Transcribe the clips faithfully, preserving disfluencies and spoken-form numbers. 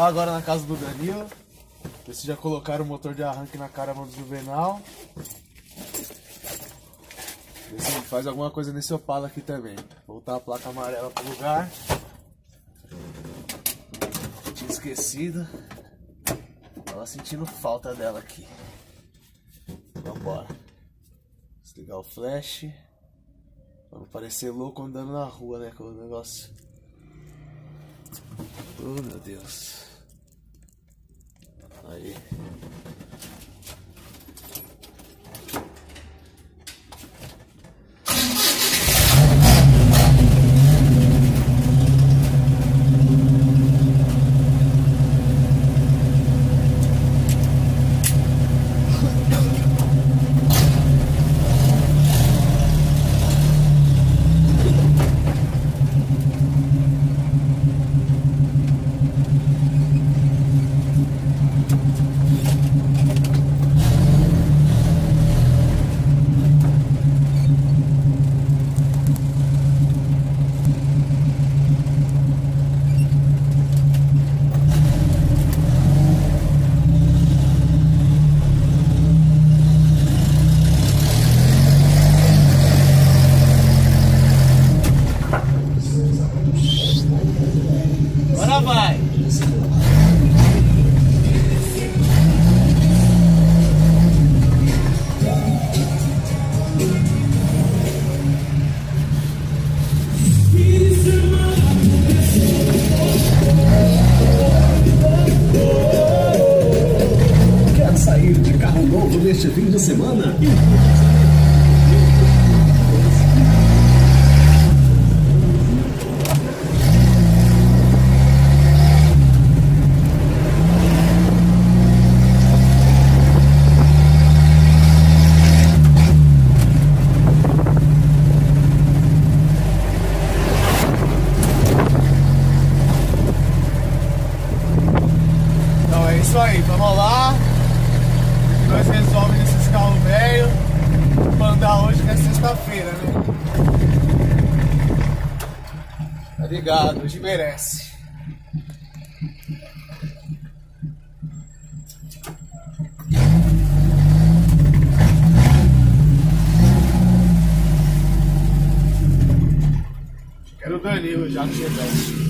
lá agora na casa do Danilo. Ver se já colocaram o motor de arranque na caravana do Juvenal. Ver se faz alguma coisa nesse Opala aqui também. Voltar a placa amarela pro lugar. Tinha esquecido. Tava sentindo falta dela aqui. Vambora. Desligar o flash. Pra não parecer louco andando na rua, né? Com o negócio. Oh, meu Deus. Aí. Neste fim de semana. Então é isso aí, vamos lá. Nós resolvemos esses carros velhos pra andar hoje que é sexta-feira, né? Tá ligado, hoje merece. Quero o Danilo já que chegou.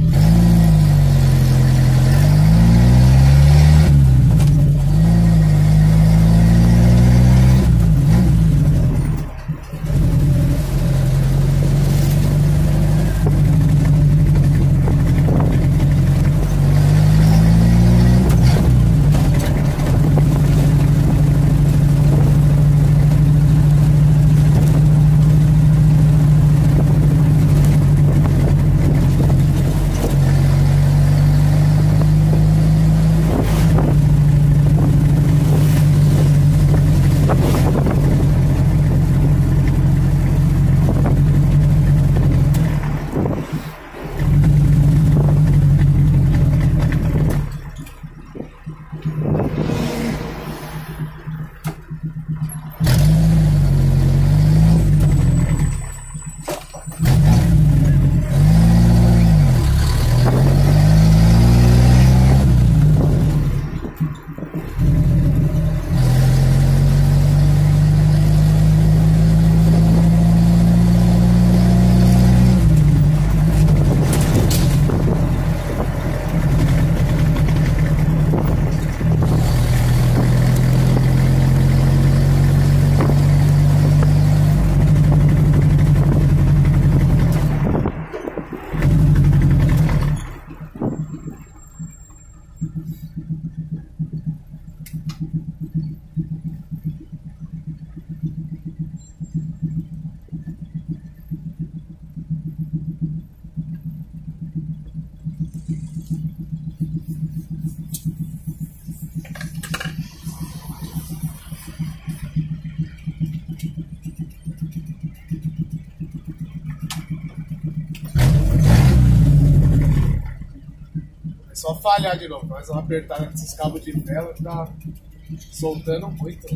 Só falhar de novo, mas vamos apertar nesses cabos de vela que tá soltando muito.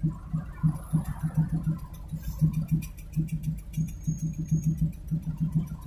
Né?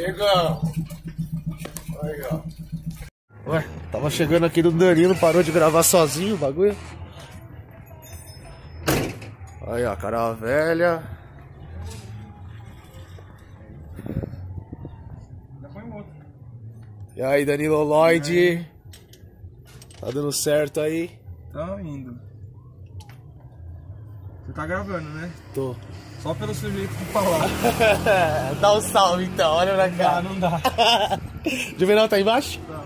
Chegamos. Aí, ó. Ué, tava chegando aqui no Danilo, parou de gravar sozinho o bagulho. Aí, ó, cara velha. Já foi um outro. E aí, Danilo Lloyd. Tá dando certo aí? Tá indo. Você tá gravando, né? Tô. Só pelo seu jeito de falar. Dá um salve então, olha pra cá. Ah, não dá. Juvenal tá aí embaixo? Tá.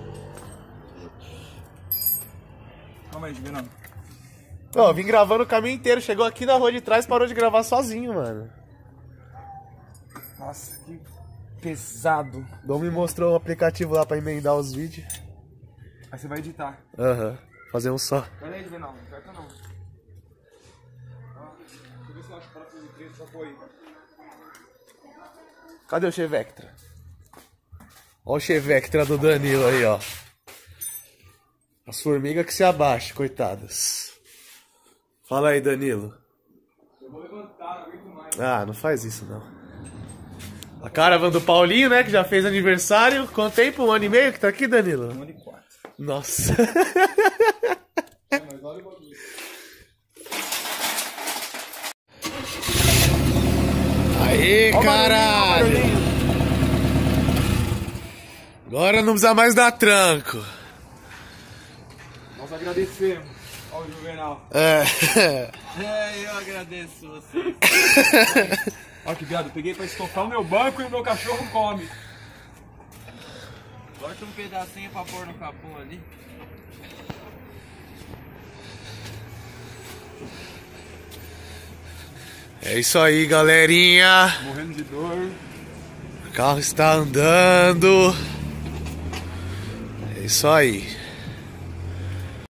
Calma aí, Juvenal. Ó, vim gravando o caminho inteiro, chegou aqui na rua de trás e parou de gravar sozinho, mano. Nossa, que pesado. Dom me mostrou um aplicativo lá pra emendar os vídeos. Aí você vai editar. Aham, uhum. Fazer um só. Pera aí, Juvenal, não aperta não. Ó, deixa eu ver se eu acho para fazer três, só foi. Cadê o Chevectra? Ó o Chevectra do Danilo aí, ó. As formigas que se abaixam, coitadas. Fala aí, Danilo. Eu vou levantar, não aguento mais. Ah, não faz isso não. A caravana do Paulinho, né, que já fez aniversário. Quanto tempo? Um ano e meio que tá aqui, Danilo? Um ano e quatro. Nossa. É, mas olha o bagulho. Aê, Ó, caralho. barulhinho, ó, barulhinho. Agora não precisa mais dar tranco. Nós agradecemos ao Juvenal. É. É, eu agradeço vocês. Olha que viado, eu peguei pra estofar o meu banco e o meu cachorro come. Corta um pedacinho pra pôr no capô ali. É isso aí, galerinha. Morrendo de dor. O carro está andando. É isso aí.